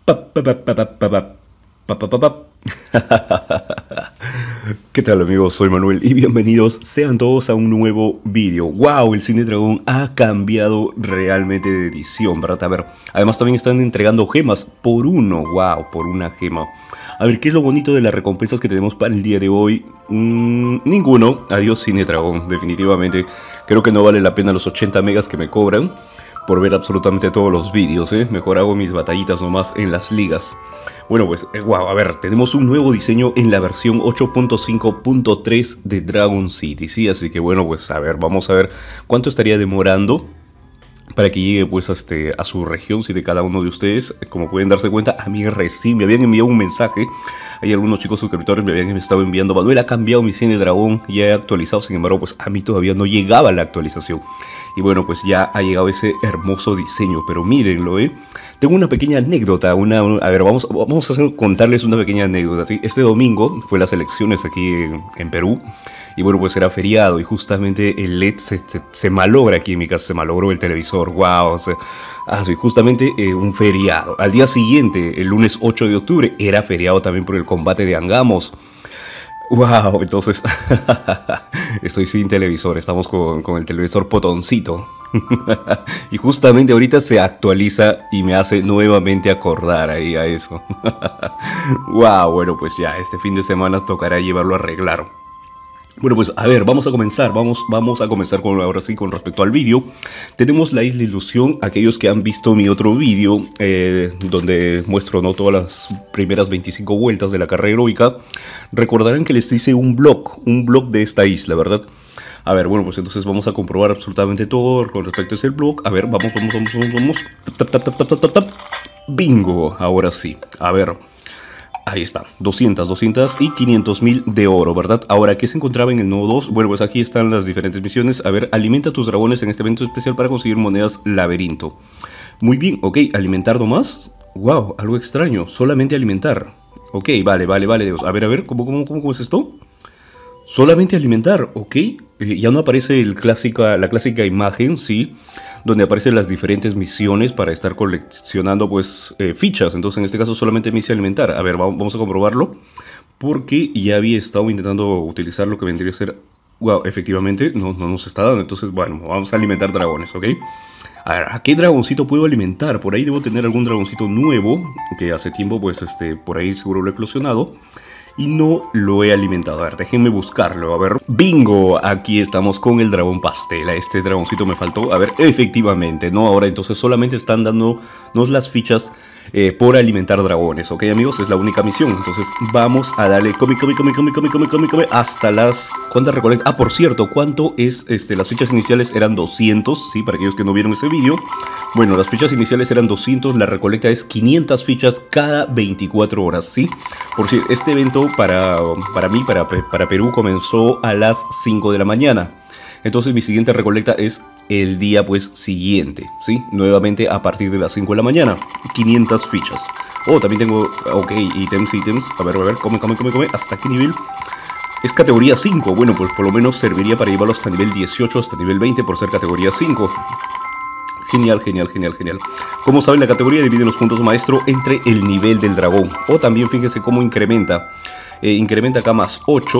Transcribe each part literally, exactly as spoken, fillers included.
Pa, pa, pa, pa, pa, pa, pa, pa, pa, pa. ¿Qué tal amigos? Soy Manuel y bienvenidos sean todos a un nuevo vídeo. ¡Wow! El Cine Dragón ha cambiado realmente de edición, ¿verdad? A ver, además también están entregando gemas por uno. ¡Wow! Por una gema. A ver, ¿qué es lo bonito de las recompensas que tenemos para el día de hoy? Mm, ninguno. Adiós Cine Dragón, definitivamente. Creo que no vale la pena los ochenta megas que me cobran por ver absolutamente todos los vídeos, ¿eh? Mejor hago mis batallitas nomás en las ligas. Bueno, pues, eh, wow, a ver, tenemos un nuevo diseño en la versión ocho punto cinco punto tres de Dragon City, ¿sí? Así que bueno, pues, a ver, vamos a ver cuánto estaría demorando para que llegue, pues, a, este, a su región, si de cada uno de ustedes. Como pueden darse cuenta, a mí recién me habían enviado un mensaje. Hay algunos chicos suscriptores me habían estado enviando: Manuel, ha cambiado mi Cine Dragón, ya he actualizado. Sin embargo, pues a mí todavía no llegaba la actualización. Y bueno, pues ya ha llegado ese hermoso diseño. Pero mírenlo, ¿eh? Tengo una pequeña anécdota. Una, a ver, vamos, vamos a hacer, contarles una pequeña anécdota, ¿sí? Este domingo fue las elecciones aquí en, en Perú. Y bueno, pues era feriado y justamente el L E D se, se, se malogra aquí en mi casa, se malogró el televisor. Wow, o sea, ah, sí, justamente eh, un feriado. Al día siguiente, el lunes ocho de octubre, era feriado también por el combate de Angamos. Wow, entonces estoy sin televisor, estamos con, con el televisor potoncito. Y justamente ahorita se actualiza y me hace nuevamente acordar ahí a eso. Wow, bueno, pues ya este fin de semana tocará llevarlo a arreglar. Bueno, pues a ver, vamos a comenzar, vamos, vamos a comenzar con, ahora sí, con respecto al vídeo. Tenemos la Isla Ilusión. Aquellos que han visto mi otro vídeo, eh, donde muestro, ¿no?, todas las primeras veinticinco vueltas de la carrera heroica, recordarán que les hice un blog, un blog de esta isla, ¿verdad? A ver, bueno, pues entonces vamos a comprobar absolutamente todo con respecto a ese blog. A ver, vamos, vamos, vamos, vamos, vamos. Tap, tap, tap, tap, tap, tap, tap. Bingo, ahora sí, a ver. Ahí está, doscientos, doscientos y quinientos mil de oro, ¿verdad? Ahora, ¿qué se encontraba en el nodo dos? Bueno, pues aquí están las diferentes misiones. A ver, alimenta a tus dragones en este evento especial para conseguir monedas laberinto. Muy bien, ok, alimentar nomás. Wow, algo extraño, solamente alimentar. Ok, vale, vale, vale. A ver, a ver, ¿cómo, cómo, cómo, cómo es esto? Solamente alimentar, ok. Eh, ya no aparece el clásica, la clásica imagen, sí, donde aparecen las diferentes misiones para estar coleccionando, pues, eh, fichas. Entonces, en este caso, solamente me hice alimentar. A ver, vamos a comprobarlo, porque ya había estado intentando utilizar lo que vendría a ser... Wow, efectivamente, no, no nos está dando. Entonces, bueno, vamos a alimentar dragones, ¿ok? A ver, ¿a qué dragoncito puedo alimentar? Por ahí debo tener algún dragoncito nuevo, que hace tiempo, pues, este, por ahí seguro lo he eclosionado. Y no lo he alimentado. A ver, déjenme buscarlo. A ver, bingo, aquí estamos con el dragón pastel. A este dragoncito me faltó. A ver, efectivamente, ¿no? Ahora entonces solamente están dándonos las fichas eh, por alimentar dragones, ¿ok, amigos? Es la única misión. Entonces vamos a darle come, come, come, come, come, come, come, come, hasta las... ¿Cuántas recolectas? Ah, por cierto, ¿cuánto es? Este, las fichas iniciales eran doscientos, ¿sí? Para aquellos que no vieron ese vídeo. Bueno, las fichas iniciales eran doscientos, la recolecta es quinientas fichas cada veinticuatro horas, ¿sí? Por si este evento para, para mí, para, para Perú, comenzó a las cinco de la mañana. Entonces mi siguiente recolecta es el día, pues, siguiente, ¿sí? Nuevamente a partir de las cinco de la mañana, quinientas fichas. Oh, también tengo, ok, ítems, ítems. A ver, a ver, come, come, come, come. ¿Hasta qué nivel? Es categoría cinco. Bueno, pues por lo menos serviría para llevarlo hasta nivel dieciocho, hasta nivel veinte por ser categoría cinco. Genial, genial, genial, genial. Como saben, la categoría divide los puntos maestro entre el nivel del dragón. O también fíjense cómo incrementa. Eh, incrementa acá más ocho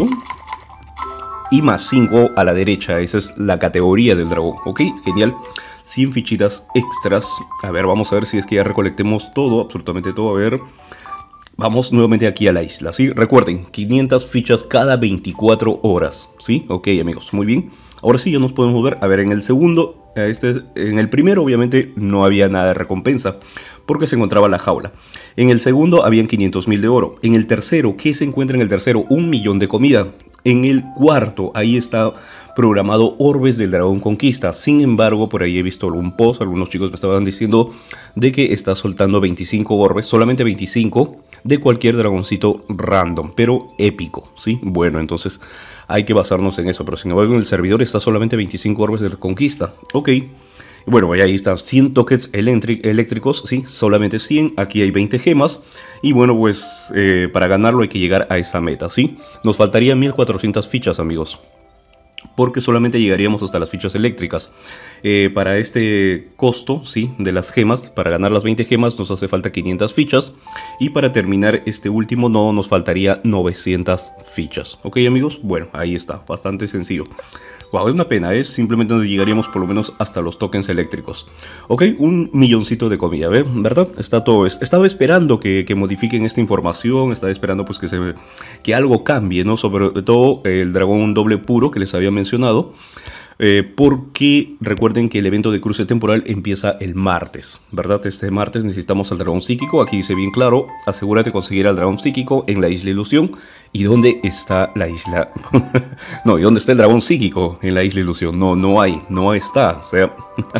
y más cinco a la derecha. Esa es la categoría del dragón. Ok, genial. cien fichitas extras. A ver, vamos a ver si es que ya recolectemos todo, absolutamente todo. A ver. Vamos nuevamente aquí a la isla, ¿sí? Recuerden, quinientas fichas cada veinticuatro horas, ¿sí? Ok, amigos, muy bien. Ahora sí ya nos podemos ver. A ver, en el segundo, este, en el primero obviamente no había nada de recompensa, porque se encontraba la jaula. En el segundo habían quinientos mil de oro. En el tercero, ¿qué se encuentra en el tercero? Un millón de comida. En el cuarto, ahí está programado Orbes del Dragón Conquista. Sin embargo, por ahí he visto algún post, algunos chicos me estaban diciendo de que está soltando veinticinco orbes, solamente veinticinco, de cualquier dragoncito random, pero épico, ¿sí? Bueno, entonces hay que basarnos en eso, pero sin embargo en el servidor está solamente veinticinco orbes de conquista. Ok, bueno, ahí están cien tokens eléctricos, sí, solamente cien, aquí hay veinte gemas. Y bueno, pues eh, para ganarlo hay que llegar a esa meta, ¿sí? Nos faltarían mil cuatrocientas fichas, amigos. porque solamente llegaríamos hasta las fichas eléctricas. Eh, para este costo, sí, de las gemas, para ganar las veinte gemas nos hace falta quinientas fichas, y para terminar este último nodo nos faltaría novecientas fichas. Ok, amigos, bueno, ahí está, bastante sencillo. Wow, es una pena, es ¿eh? Simplemente nos llegaríamos por lo menos hasta los tokens eléctricos. Ok, un milloncito de comida, ¿ve? ¿Verdad? Está todo. Estaba esperando que, que modifiquen esta información, estaba esperando pues que, se, que algo cambie, ¿no? Sobre todo el dragón doble puro que les había mencionado. Eh, porque recuerden que el evento de cruce temporal empieza el martes, ¿verdad? Este martes necesitamos al dragón psíquico. Aquí dice bien claro, asegúrate de conseguir al dragón psíquico en la isla ilusión. ¿Y dónde está la isla? No, ¿y dónde está el dragón psíquico en la isla ilusión? No, no hay, no está. O sea,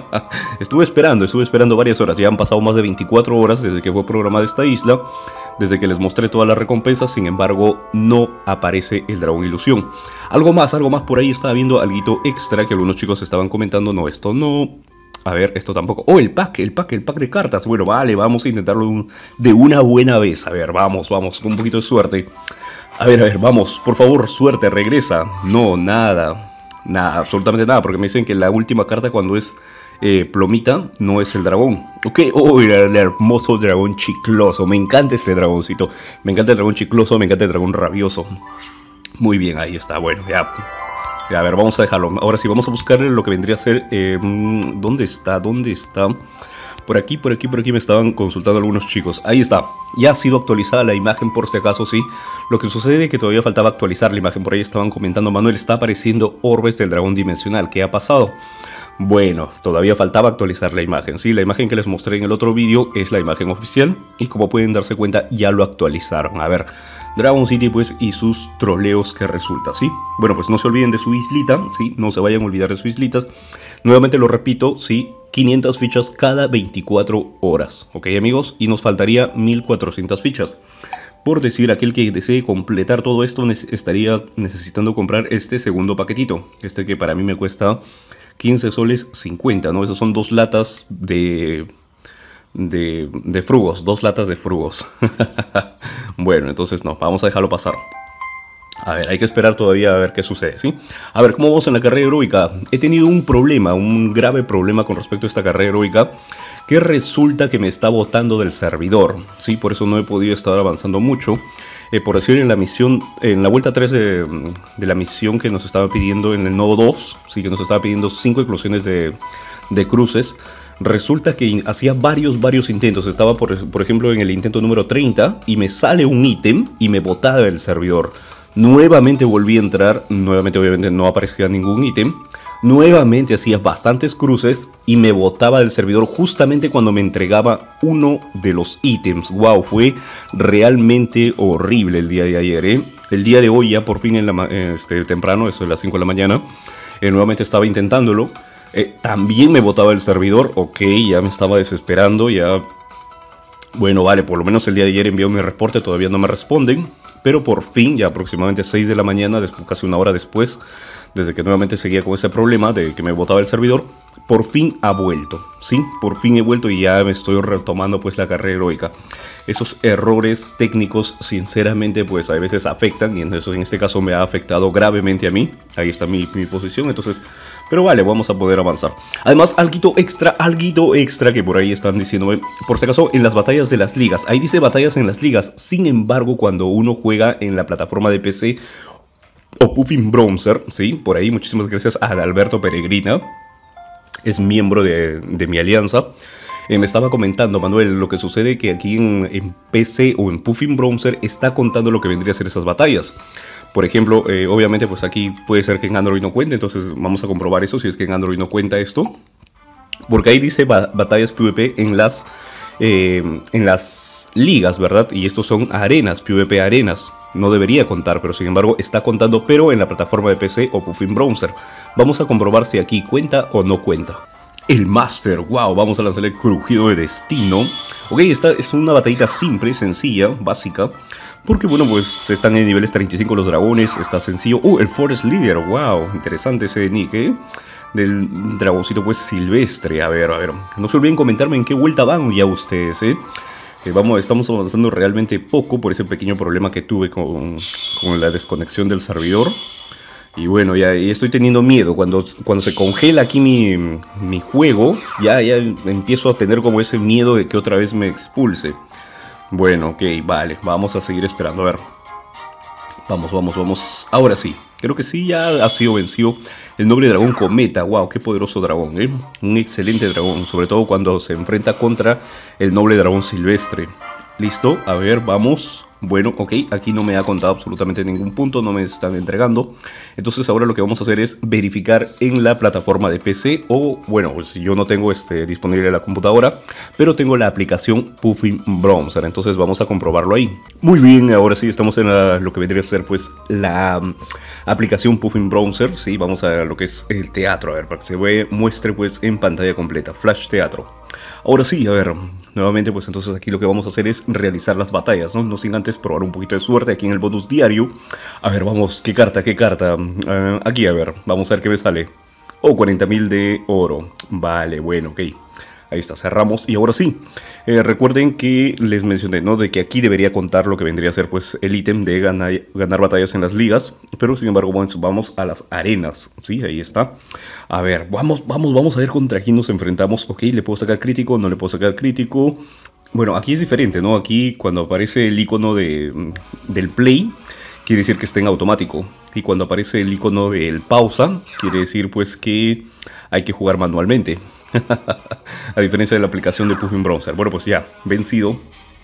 estuve esperando, estuve esperando varias horas. Ya han pasado más de veinticuatro horas desde que fue programada esta isla, desde que les mostré todas las recompensas. Sin embargo, no aparece el dragón ilusión. Algo más, algo más por ahí estaba viendo, algo extra que algunos chicos estaban comentando. No, esto no. A ver, esto tampoco. Oh, el pack, el pack, el pack de cartas. Bueno, vale, vamos a intentarlo de una buena vez. A ver, vamos, vamos, con un poquito de suerte. A ver, a ver, vamos, por favor, suerte, regresa. No, nada, nada, absolutamente nada, porque me dicen que la última carta cuando es eh, plomita no es el dragón. Ok, oh, el, el hermoso dragón chicloso. Me encanta este dragoncito. Me encanta el dragón chicloso, me encanta el dragón rabioso. Muy bien, ahí está, bueno, ya. Ya, a ver, vamos a dejarlo. Ahora sí, vamos a buscar lo que vendría a ser... Eh, ¿Dónde está? ¿Dónde está? Por aquí, por aquí, por aquí me estaban consultando algunos chicos. Ahí está. Ya ha sido actualizada la imagen por si acaso, sí. Lo que sucede es que todavía faltaba actualizar la imagen. Por ahí estaban comentando, Manuel, está apareciendo orbes del dragón dimensional. ¿Qué ha pasado? Bueno, todavía faltaba actualizar la imagen. Sí, la imagen que les mostré en el otro vídeo es la imagen oficial. Y como pueden darse cuenta, ya lo actualizaron. A ver, Dragon City pues y sus troleos que resulta, ¿sí? Bueno, pues no se olviden de su islita, ¿sí? No se vayan a olvidar de sus islitas. Nuevamente lo repito, ¿sí? quinientas fichas cada veinticuatro horas, ¿ok, amigos? Y nos faltaría mil cuatrocientas fichas. Por decir, aquel que desee completar todo esto ne- estaría necesitando comprar este segundo paquetito. Este que para mí me cuesta quince soles cincuenta, ¿no? Esos son dos latas de... De, de frugos, dos latas de frugos. Bueno, entonces no, vamos a dejarlo pasar. A ver, hay que esperar todavía a ver qué sucede, ¿sí? A ver, ¿cómo vamos en la carrera heroica? He tenido un problema, un grave problema con respecto a esta carrera heroica, que resulta que me está botando del servidor, ¿sí? Por eso no he podido estar avanzando mucho. Eh, por decir, en la misión, en la vuelta tres de, de la misión que nos estaba pidiendo en el nodo dos, ¿sí? Que nos estaba pidiendo cinco eclosiones de, de cruces. Resulta que hacía varios, varios intentos. Estaba, por, por ejemplo, en el intento número treinta y me sale un ítem y me botaba del servidor. Nuevamente volví a entrar, nuevamente obviamente no aparecía ningún ítem. Nuevamente hacía bastantes cruces y me botaba del servidor justamente cuando me entregaba uno de los ítems. Wow, fue realmente horrible el día de ayer, ¿eh? El día de hoy ya por fin en la, este, temprano, eso de las cinco de la mañana, eh, nuevamente estaba intentándolo. Eh, también me botaba el servidor, ok, ya me estaba desesperando, ya... Bueno, vale, por lo menos el día de ayer envió mi reporte, todavía no me responden. Pero por fin, ya aproximadamente seis de la mañana, después, casi una hora después, desde que nuevamente seguía con ese problema de que me botaba el servidor, por fin ha vuelto, ¿sí? Por fin he vuelto y ya me estoy retomando pues la carrera heroica. Esos errores técnicos, sinceramente, pues a veces afectan, y en, eso, en este caso me ha afectado gravemente a mí. Ahí está mi, mi posición, entonces... Pero vale, vamos a poder avanzar. Además, alguito extra, alguito extra que por ahí están diciéndome. Por si acaso, en las batallas de las ligas. Ahí dice batallas en las ligas. Sin embargo, cuando uno juega en la plataforma de P C o Puffin Browser, ¿sí? Por ahí, muchísimas gracias a Alberto Peregrina. Es miembro de, de mi alianza. Eh, me estaba comentando, Manuel, lo que sucede que aquí en, en P C o en Puffin Browser está contando lo que vendría a ser esas batallas. Por ejemplo, eh, obviamente pues aquí puede ser que en Android no cuente, entonces vamos a comprobar eso si es que en Android no cuenta esto. Porque ahí dice ba batallas PvP en las, eh, en las ligas, ¿verdad? Y estos son arenas, PvP arenas. No debería contar, pero sin embargo está contando, pero en la plataforma de P C o Puffin Browser. Vamos a comprobar si aquí cuenta o no cuenta. El Master, wow, vamos a lanzar el crujido de destino. Ok, esta es una batallita simple, sencilla, básica. Porque bueno, pues están en niveles treinta y cinco los dragones, está sencillo. Uh, el Forest Leader, wow, interesante ese nick, ¿eh? Del dragoncito pues silvestre. A ver, a ver, no se olviden comentarme en qué vuelta van ya ustedes, ¿eh? eh vamos, estamos avanzando realmente poco por ese pequeño problema que tuve con, con la desconexión del servidor. Y bueno, ya, ya estoy teniendo miedo. Cuando, cuando se congela aquí mi, mi juego, ya, ya empiezo a tener como ese miedo de que otra vez me expulse. Bueno, ok, vale, vamos a seguir esperando, a ver. Vamos, vamos, vamos. Ahora sí, creo que sí, ya ha sido vencido el noble dragón cometa. Wow, qué poderoso dragón, ¿eh? Un excelente dragón, sobre todo cuando se enfrenta contra el noble dragón silvestre. Listo, a ver, vamos. Bueno, ok, aquí no me ha contado absolutamente ningún punto, no me están entregando. Entonces ahora lo que vamos a hacer es verificar en la plataforma de P C. O bueno, pues yo no tengo este, disponible la computadora, pero tengo la aplicación Puffin Browser. Entonces vamos a comprobarlo ahí. Muy bien, ahora sí estamos en la, lo que vendría a ser pues la um, aplicación Puffin Browser. Sí, vamos a lo que es el teatro, a ver, para que se ve, muestre pues en pantalla completa, Flash Teatro. Ahora sí, a ver, nuevamente pues entonces aquí lo que vamos a hacer es realizar las batallas, ¿no? No sin antes probar un poquito de suerte aquí en el bonus diario. A ver, vamos, ¿qué carta, qué carta? Uh, aquí, a ver, vamos a ver qué me sale. Oh, cuarenta mil de oro. Vale, bueno, ok. Ahí está, cerramos. Y ahora sí, eh, recuerden que les mencioné, ¿no? De que aquí debería contar lo que vendría a ser pues el ítem de ganar, ganar batallas en las ligas. Pero sin embargo, bueno, vamos a las arenas. Sí, ahí está. A ver, vamos, vamos, vamos a ver contra quién nos enfrentamos. Ok, ¿le puedo sacar crítico? No le puedo sacar crítico. Bueno, aquí es diferente, ¿no? Aquí cuando aparece el icono de, del play, quiere decir que está en automático. Y cuando aparece el icono del pausa, quiere decir pues que hay que jugar manualmente. A diferencia de la aplicación de Puffin Browser. Bueno, pues ya, vencido.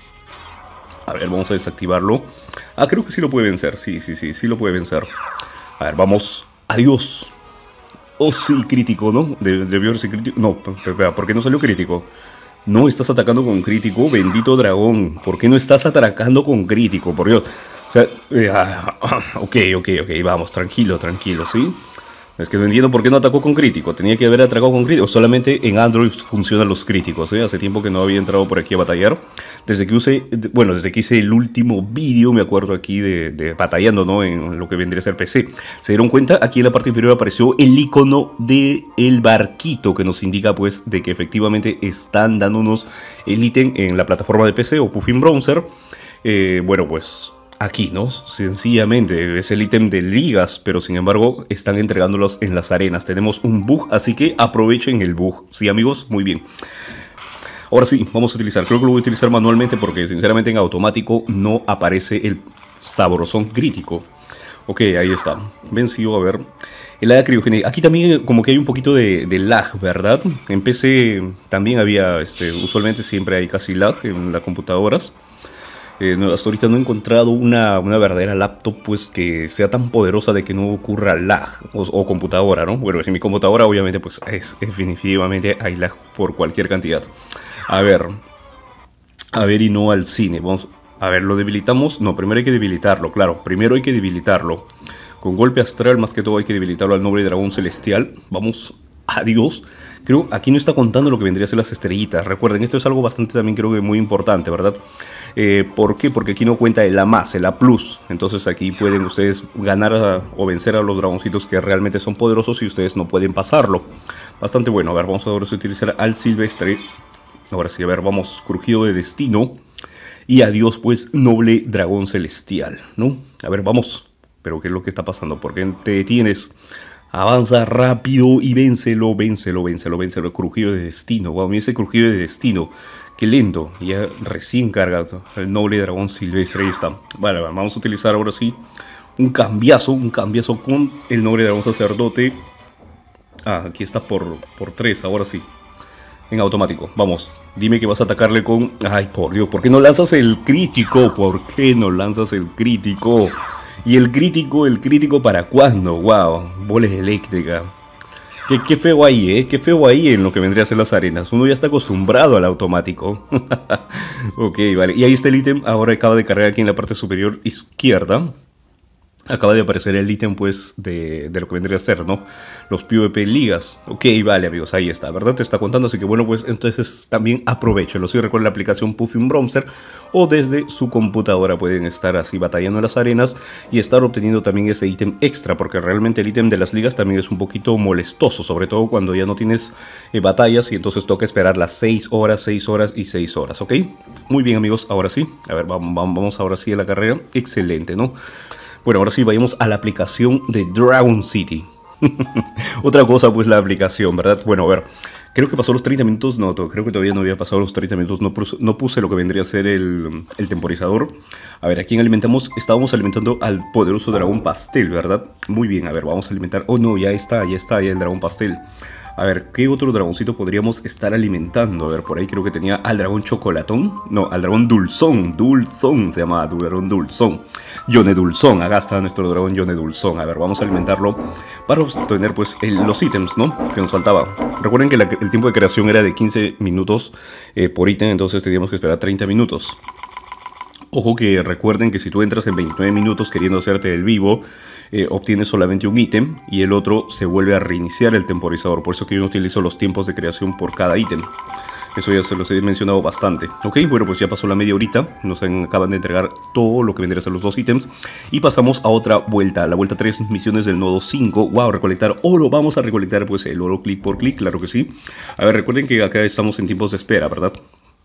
A ver, vamos a desactivarlo. Ah, creo que sí lo puede vencer. Sí, sí, sí, sí lo puede vencer. A ver, vamos. Adiós. Oh, sí, crítico, ¿no? De, debió haber sido crítico. No, espera, ¿por qué no salió crítico? No, estás atacando con crítico, bendito dragón. ¿Por qué no estás atacando con crítico? Por Dios. O sea, eh, ah, ok, ok, ok, vamos, tranquilo, tranquilo, ¿sí? Es que no entiendo por qué no atacó con crítico. Tenía que haber atacado con crítico. Solamente en Android funcionan los críticos, ¿eh? Hace tiempo que no había entrado por aquí a batallar. Desde que usé, bueno, desde que hice el último vídeo, me acuerdo aquí de, de batallando, ¿no? En lo que vendría a ser P C. ¿Se dieron cuenta? Aquí en la parte inferior apareció el icono del barquito que nos indica, pues, de que efectivamente están dándonos el ítem en la plataforma de P C o Puffin Browser. Eh, bueno, pues aquí, ¿no? Sencillamente es el ítem de ligas, pero sin embargo están entregándolos en las arenas. Tenemos un bug, así que aprovechen el bug. ¿Sí, amigos? Muy bien. Ahora sí, vamos a utilizar. Creo que lo voy a utilizar manualmente porque sinceramente en automático no aparece el sabrosón crítico. Ok, ahí está. Vencido, a ver. El área criogénica. Aquí también como que hay un poquito de, de lag, ¿verdad? En P C también había, este, usualmente siempre hay casi lag en las computadoras. Eh, no, hasta ahorita no he encontrado una, una verdadera laptop pues que sea tan poderosa de que no ocurra lag o, o computadora, ¿no? Bueno, en mi computadora obviamente pues es, es definitivamente hay lag por cualquier cantidad. A ver, a ver y no al cine. Vamos, a ver, ¿lo debilitamos? No, primero hay que debilitarlo, claro, primero hay que debilitarlo. Con golpe astral más que todo hay que debilitarlo al noble dragón celestial. Vamos, adiós. Creo aquí no está contando lo que vendría a ser las estrellitas. Recuerden, esto es algo bastante también creo que muy importante, ¿verdad? Eh, ¿Por qué? Porque aquí no cuenta el A más, el A plus. Entonces aquí pueden ustedes ganar a, o vencer a los dragoncitos que realmente son poderosos y ustedes no pueden pasarlo. Bastante bueno. A ver, vamos ahora a utilizar al silvestre. Ahora sí, a ver, vamos, crujido de destino. Y adiós, pues, noble dragón celestial, ¿no? A ver, vamos. Pero ¿qué es lo que está pasando? ¿Por qué te detienes? Avanza rápido y vénselo, vénselo, vénselo, vénselo. Crujido de destino. Wow, mira ese crujido de destino. Qué lento. Ya recién cargado. El noble dragón silvestre. Ahí está. Vale, vamos a utilizar ahora sí un cambiazo. Un cambiazo con el noble dragón sacerdote. Ah, aquí está por, por tres. Ahora sí. En automático. Vamos. Dime que vas a atacarle con... Ay, por Dios. ¿Por qué no lanzas el crítico? ¿Por qué no lanzas el crítico? Y el crítico, ¿el crítico para cuándo? Wow, bolas eléctricas. Qué, qué feo ahí, ¿eh? Qué feo ahí en lo que vendría a ser las arenas. Uno ya está acostumbrado al automático. Ok, vale. Y ahí está el ítem. Ahora acaba de cargar aquí en la parte superior izquierda. Acaba de aparecer el ítem, pues, de, de lo que vendría a ser, ¿no? Los PvP ligas. Ok, vale, amigos, ahí está, ¿verdad? Te está contando, así que bueno, pues, entonces también aprovechenlo. Si recuerden la aplicación Puffin Browser o desde su computadora pueden estar así batallando en las arenas y estar obteniendo también ese ítem extra, porque realmente el ítem de las ligas también es un poquito molestoso, sobre todo cuando ya no tienes eh, batallas y entonces toca esperar las seis horas, seis horas y seis horas, ¿ok? Muy bien, amigos, ahora sí. A ver, vamos, vamos ahora sí a la carrera. Excelente, ¿no? Bueno, ahora sí, vayamos a la aplicación de Dragon City. Otra cosa, pues la aplicación, ¿verdad? Bueno, a ver, creo que pasó los treinta minutos, no, creo que todavía no había pasado los treinta minutos, no puse, no puse lo que vendría a ser el, el temporizador. A ver, ¿a quién alimentamos? Estábamos alimentando al poderoso dragón pastel, ¿verdad? Muy bien, a ver, vamos a alimentar, oh no, ya está, ya está, ya el dragón pastel. A ver, ¿qué otro dragoncito podríamos estar alimentando? A ver, por ahí creo que tenía al dragón chocolatón. No, al dragón dulzón. Dulzón se llama, dragón dulzón. Yone Dulzón, acá está nuestro dragón Yone Dulzón. A ver, vamos a alimentarlo para obtener pues el, los ítems, ¿no? Que nos faltaba. Recuerden que la, el tiempo de creación era de quince minutos eh, por ítem, entonces teníamos que esperar treinta minutos. Ojo que recuerden que si tú entras en veintinueve minutos queriendo hacerte el vivo, eh, obtienes solamente un ítem y el otro se vuelve a reiniciar el temporizador. Por eso que yo no utilizo los tiempos de creación por cada ítem. Eso ya se los he mencionado bastante. Ok, bueno, pues ya pasó la media horita. Nos acaban de entregar todo lo que vendría a ser los dos ítems. Y pasamos a otra vuelta. La vuelta tres, misiones del nodo cinco. Wow, recolectar oro. Vamos a recolectar pues el oro clic por clic, claro que sí. A ver, recuerden que acá estamos en tiempos de espera, ¿verdad?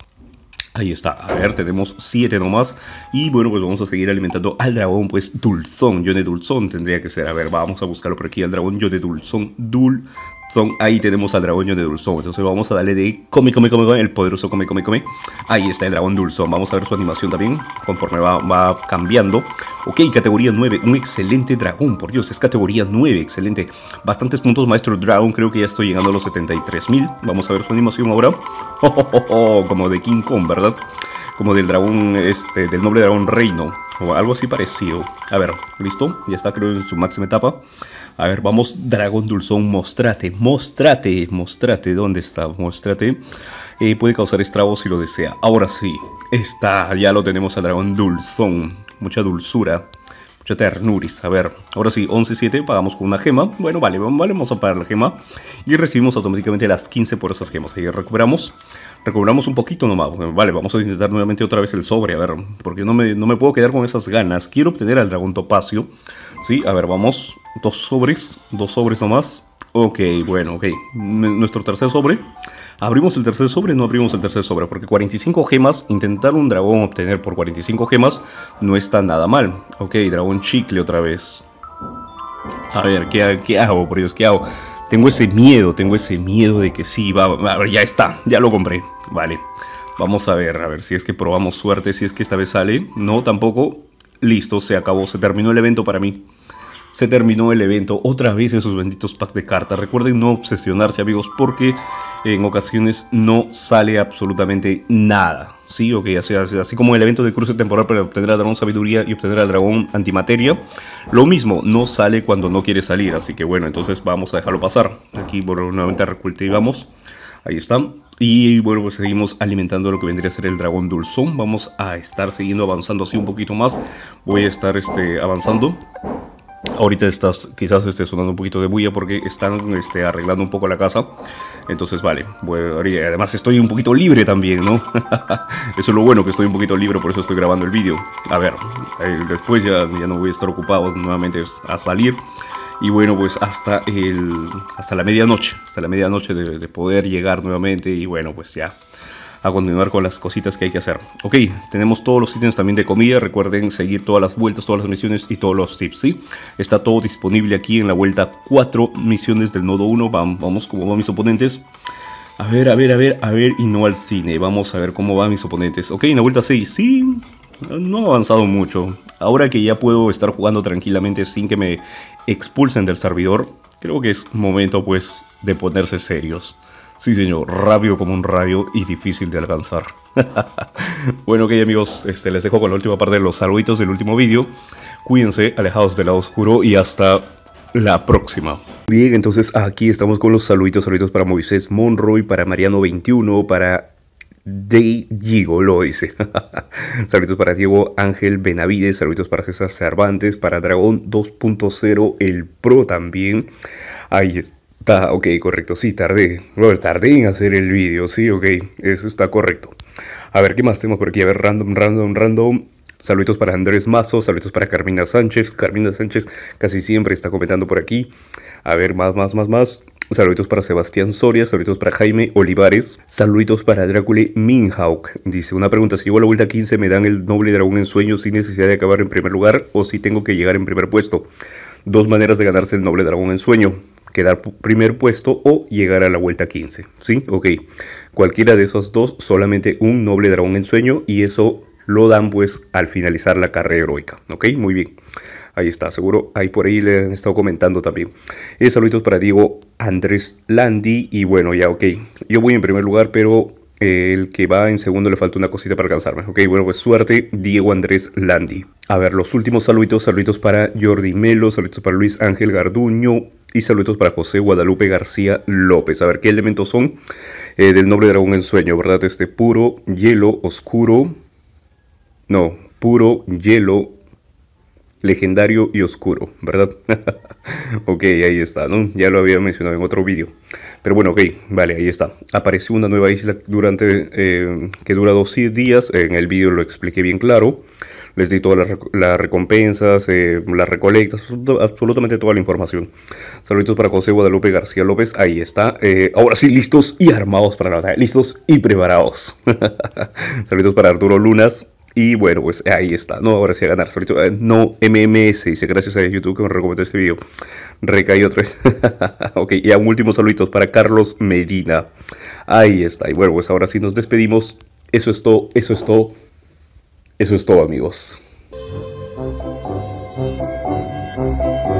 Ahí está, a ver, tenemos siete nomás. Y bueno, pues vamos a seguir alimentando al dragón, pues Dulzón, Yone Dulzón tendría que ser. A ver, vamos a buscarlo por aquí, al dragón Yone Dulzón, Dulzón. Ahí tenemos al dragón Yone Dulzón. Entonces vamos a darle de come, come, come, come, el poderoso come, come, come. Ahí está el dragón Dulzón. Vamos a ver su animación también, conforme va, va cambiando. Ok, categoría nueve, un excelente dragón, por Dios, es categoría nueve, excelente. Bastantes puntos, Maestro Dragon, creo que ya estoy llegando a los setenta y tres mil. Vamos a ver su animación ahora. Oh, oh, oh, oh, como de King Kong, ¿verdad? Como del dragón, este, del noble dragón Reino, o algo así parecido. A ver, listo, ya está creo en su máxima etapa. A ver, vamos, dragón Dulzón, mostrate, mostrate, mostrate, ¿dónde está? Mostrate. Eh, puede causar estragos si lo desea. Ahora sí, está, ya lo tenemos al dragón Dulzón. Mucha dulzura, mucha ternuris. A ver, ahora sí, once siete, pagamos con una gema. Bueno, vale, vale, vamos a pagar la gema. Y recibimos automáticamente las quince por esas gemas. Ahí recuperamos. Recuperamos un poquito nomás. Vale, vamos a intentar nuevamente otra vez el sobre. A ver, porque no me, no me puedo quedar con esas ganas. Quiero obtener al dragón topacio. Sí, a ver, vamos. Dos sobres. Dos sobres nomás. Ok, bueno, ok. Nuestro tercer sobre. ¿Abrimos el tercer sobre? No abrimos el tercer sobre. Porque cuarenta y cinco gemas. Intentar un dragón obtener por cuarenta y cinco gemas no está nada mal. Ok, dragón chicle otra vez. A ver, ¿qué, qué hago? Por Dios, ¿qué hago? Tengo ese miedo, tengo ese miedo de que sí, va, a ver, ya está, ya lo compré, vale. Vamos a ver, a ver si es que probamos suerte, si es que esta vez sale. No, tampoco, listo, se acabó, se terminó el evento para mí. Se terminó el evento, otra vez esos benditos packs de cartas. Recuerden no obsesionarse, amigos, porque en ocasiones no sale absolutamente nada. Sí, ok, así, así como el evento de cruce temporal para obtener al dragón sabiduría y obtener al dragón antimateria. Lo mismo, no sale cuando no quiere salir, así que bueno, entonces vamos a dejarlo pasar. Aquí, bueno, nuevamente recultivamos, ahí está. Y bueno, pues seguimos alimentando lo que vendría a ser el dragón Dulzón. Vamos a estar siguiendo avanzando así un poquito más. Voy a estar este, avanzando. Ahorita estás, quizás esté sonando un poquito de bulla porque están este, arreglando un poco la casa. Entonces, vale. Bueno, además estoy un poquito libre también, ¿no? Eso es lo bueno, que estoy un poquito libre, por eso estoy grabando el vídeo. A ver, eh, después ya, ya no voy a estar ocupado nuevamente a salir. Y bueno, pues hasta, el, hasta la medianoche. Hasta la medianoche de, de poder llegar nuevamente. Y bueno, pues ya a continuar con las cositas que hay que hacer. Ok, tenemos todos los ítems también de comida. Recuerden seguir todas las vueltas, todas las misiones y todos los tips, ¿sí? Está todo disponible aquí en la vuelta cuatro, misiones del nodo uno. Vamos, vamos cómo van mis oponentes. A ver, a ver, a ver, a ver, y no al cine. Vamos a ver cómo van mis oponentes. Ok, en la vuelta seis, sí, no ha avanzado mucho. Ahora que ya puedo estar jugando tranquilamente sin que me expulsen del servidor, creo que es momento pues de ponerse serios. Sí, señor, rápido como un rayo y difícil de alcanzar. Bueno, ok, amigos, este, les dejo con la última parte de los saluditos del último vídeo. Cuídense, alejados del lado oscuro y hasta la próxima. Bien, entonces aquí estamos con los saluditos. Saluditos para Moisés Monroy, para Mariano veintiuno, para de Gigolo, dice. Saluditos para Diego Ángel Benavides, saluditos para César Cervantes, para Dragón dos punto cero, el Pro también. Ahí está. Está, ok, correcto, sí, tardé, Robert, tardé en hacer el vídeo, sí, ok, eso está correcto. A ver, ¿qué más tenemos por aquí? A ver, random, random, random. Saluditos para Andrés Mazo, saluditos para Carmina Sánchez. Carmina Sánchez casi siempre está comentando por aquí. A ver, más, más, más, más. Saluditos para Sebastián Soria, saluditos para Jaime Olivares, saluditos para Drácula Minhawk. Dice, una pregunta, si llevo la vuelta quince, ¿me dan el noble dragón en sueño sin necesidad de acabar en primer lugar o si tengo que llegar en primer puesto? Dos maneras de ganarse el noble dragón en sueño, quedar primer puesto o llegar a la vuelta quince, ¿sí? Ok, cualquiera de esos dos, solamente un noble dragón en sueño y eso lo dan pues al finalizar la carrera heroica, ok, muy bien. Ahí está, seguro, ahí por ahí le han estado comentando también. Eh, saluditos para Diego Andrés Landi. Y bueno, ya, ok. Yo voy en primer lugar, pero eh, el que va en segundo le falta una cosita para alcanzarme. Ok, bueno, pues suerte, Diego Andrés Landi. A ver, los últimos saluditos. Saluditos para Jordi Melo, saluditos para Luis Ángel Garduño. Y saluditos para José Guadalupe García López. A ver, ¿qué elementos son eh, del noble dragón en sueño? ¿Verdad? Este puro, hielo, oscuro. No, puro, hielo, legendario y oscuro, ¿verdad? Ok, ahí está, ¿no? Ya lo había mencionado en otro vídeo. Pero bueno, ok, vale, ahí está. Apareció una nueva isla durante eh, que dura dos días. En el vídeo lo expliqué bien claro. Les di todas las, las recompensas, eh, las recolectas, absolutamente toda la información. Saludos para José Guadalupe García López. Ahí está. Eh, ahora sí, listos y armados para la batalla. Listos y preparados. Saludos para Arturo Lunas. Y bueno, pues ahí está, no, ahora sí a ganar, solito, eh, no M M S, dice, gracias a YouTube que me recomendó este video, recaí otra vez. Ok, y a un último saluditos para Carlos Medina, ahí está, y bueno, pues ahora sí nos despedimos, eso es todo, eso es todo, eso es todo, amigos.